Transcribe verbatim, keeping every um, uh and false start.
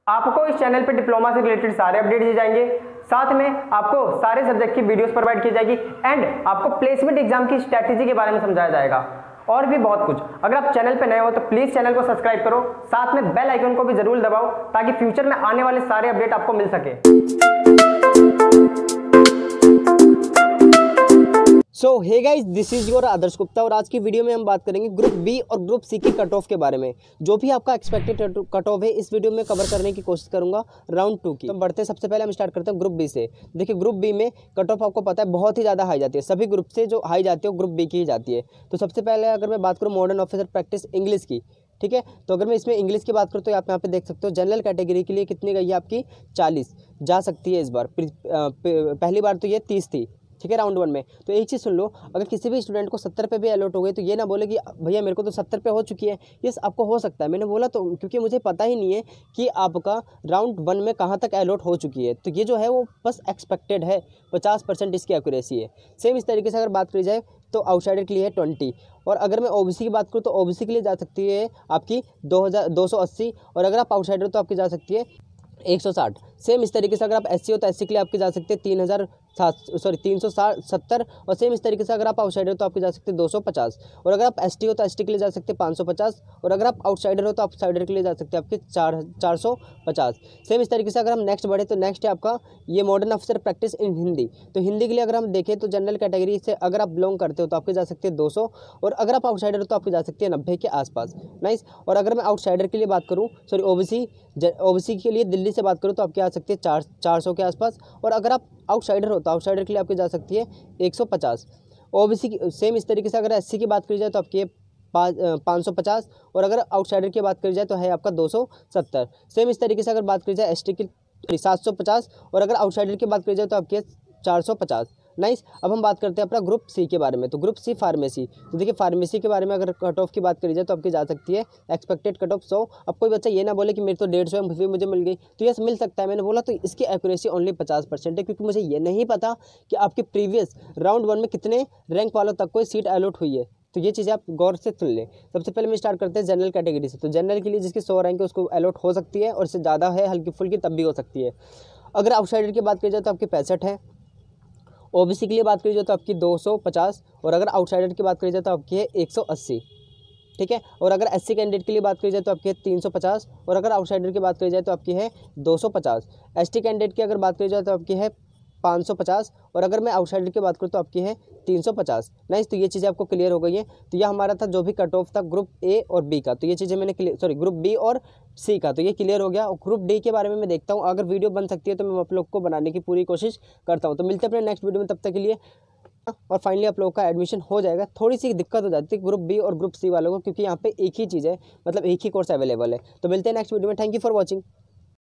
आपको इस चैनल पे डिप्लोमा से रिलेटेड सारे अपडेट दिए जाएंगे, साथ में आपको सारे सब्जेक्ट की वीडियोस प्रोवाइड की जाएगी एंड आपको प्लेसमेंट एग्जाम की स्ट्रैटेजी के बारे में समझाया जाएगा और भी बहुत कुछ। अगर आप चैनल पे नए हो तो प्लीज चैनल को सब्सक्राइब करो, साथ में बेल आइकन को भी जरूर दबाओ ताकि फ्यूचर में आने वाले सारे अपडेट आपको मिल सके। So hey guys, this is your Adarsh Gupta और आज की वीडियो में हम बात करेंगे ग्रुप बी और ग्रुप सी की कट ऑफ के बारे में। जो भी आपका एक्सपेक्टेड कट ऑफ है इस वीडियो में कवर करने की कोशिश करूंगा राउंड टू की। तो बढ़ते सबसे पहले हम स्टार्ट करते हैं ग्रुप बी से। देखिए ग्रुप बी में कट ऑफ आपको पता है बहुत ही ज़्यादा हाई जाती है, सभी ग्रुप से जो हाई जाती है वो ग्रुप बी की ही जाती है। तो सबसे पहले अगर मैं बात करूँ मॉडर्न ऑफिसर प्रैक्टिस इंग्लिश की, ठीक है, तो अगर मैं इसमें इंग्लिश की बात करूँ तो आप यहाँ पे देख सकते हो जनरल कैटेगरी के लिए कितनी गई है आपकी चालीस जा सकती है इस बार। पहली बार तो ये तीस थी, ठीक है, राउंड वन में। तो एक चीज़ सुन लो, अगर किसी भी स्टूडेंट को सत्तर पे भी अलॉट हो गई तो ये ना बोले कि भैया मेरे को तो सत्तर पे हो चुकी है। यस, आपको हो सकता है, मैंने बोला तो क्योंकि मुझे पता ही नहीं है कि आपका राउंड वन में कहाँ तक अलॉट हो चुकी है। तो ये जो है वो बस एक्सपेक्टेड है, पचास परसेंट इसकी एक्यूरेसी है। सेम इस तरीके से अगर बात करी जाए तो आउटसाइडर के लिए है ट्वेंटी, और अगर मैं ओबीसी की बात करूँ तो ओबीसी के लिए जा सकती है आपकी दो हज़ार दो सौ अस्सी, और अगर आप आउटसाइडर तो आपकी जा सकती है एक सौ साठ। सेम इस तरीके से अगर आप एससी हो तो एससी के लिए आपकी जा सकती है तीन हज़ार सात सॉरी तीन सौ साठ सत्तर, और सेम इस तरीके से अगर आप आउटसाइडर हो तो आपकी जा सकते हैं दो सौ पचास, और अगर आप एसटी हो तो एसटी के लिए जा सकते हैं पाँच सौ पचास, और अगर आप आउटसाइडर हो तो आउटसाइडर के लिए जा सकते हैं आपके चार चार सौ पचास। सेम इस तरीके से अगर हम नेक्स्ट बढ़े तो नेक्स्ट है आपका ये modern officer practice in Hindi. तो हिंदी के लिए अगर हम देखें तो जनरल कैटेगरी से अगर आप बिलोंग करते हो तो आपके जा सकते हैं दो सौ, और अगर आप आउटसाइडर हो तो आपकी जा सकती है नब्बे के आसपास। नाइस। और अगर मैं आउटसाइडर के लिए बात करूँ, सॉरी ओबीसी ओबीसी के लिए दिल्ली से बात करूँ तो आपके आ सकती है चार चार सौ के आसपास, और अगर आप आउटसाइडर हो तो आउटसाइडर के लिए आपकी जा सकती है एक सौ पचास। ओबीसी की सेम इस तरीके से अगर एससी की बात करी जाए तो आपकी है पाँच सौ पचास, और अगर आउटसाइडर की बात करी जाए तो है आपका दो सौ सत्तर। सेम इस तरीके से अगर बात करी जाए एसटी की सात सौ पचास, और अगर आउटसाइडर की बात करी जाए तो आपकी है चार सौ पचास। नाइस। अब हम बात करते हैं अपना ग्रुप सी के बारे में। तो ग्रुप सी फार्मेसी, तो देखिए फार्मेसी के बारे में अगर कट ऑफ की बात करी जाए तो आपकी जा सकती है एक्सपेक्टेड कट ऑफ सौ। अब कोई बच्चा ये ना बोले कि मेरे तो डेढ़ सौ है फिर मुझे मिल गई, तो यस मिल सकता है। मैंने बोला तो इसकी एक्यूरेसी ओनली पचास परसेंट है, क्योंकि मुझे ये नहीं पता कि आपके प्रीवियस राउंड वन में कितने रैंक वालों तक कोई सीट अलॉट हुई है। तो ये चीज़ें आप गौर से सुन लें। सबसे पहले मैं स्टार्ट करते हैं जनरल कैटेगरी से। तो जनरल के लिए जिसकी सौ रैंक है उसको अलॉट हो सकती है, और इससे ज़्यादा है हल्की फुल्की तब भी हो सकती है। अगर आउटसाइडर की बात की जाए तो आपकी पैंसठ है। ओबीसी के लिए बात करी जाए तो आपकी दो सौ पचास, और अगर आउटसाइडर की बात करी जाए तो आपकी है एक सौ अस्सी, ठीक है। और अगर एससी कैंडिडेट के लिए बात करी जाए तो आपकी है तीन सौ पचास, और अगर आउटसाइडर की बात करी जाए तो आपकी है दो सौ पचास। एसटी कैंडिडेट की अगर बात करी जाए तो आपकी है पाँच सौ पचास, और अगर मैं आउटसाइडर की बात करूँ तो आपकी है तीन सौ पचास। नाइस। तो ये चीज़ें आपको क्लियर हो गई हैं। तो यह हमारा था जो भी कट ऑफ था ग्रुप ए और बी का। तो ये चीज़ें मैंने क्लियर सॉरी ग्रुप बी और सी का, तो ये क्लियर हो गया। और ग्रुप डी के बारे में मैं देखता हूँ, अगर वीडियो बन सकती है तो मैं आप लोग को बनाने की पूरी कोशिश करता हूँ। तो मिलते हैं अपने नेक्स्ट वीडियो में, तब तक के लिए। और फाइनली आप लोगों का एडमिशन हो जाएगा। थोड़ी सी दिक्कत हो जाती है ग्रुप बी और ग्रुप सी वालों को, क्योंकि यहाँ पे एक ही चीज़ है, मतलब एक ही कोर्स अवेलेबल है। तो मिलते हैं नेक्स्ट वीडियो में। Thank you for watching.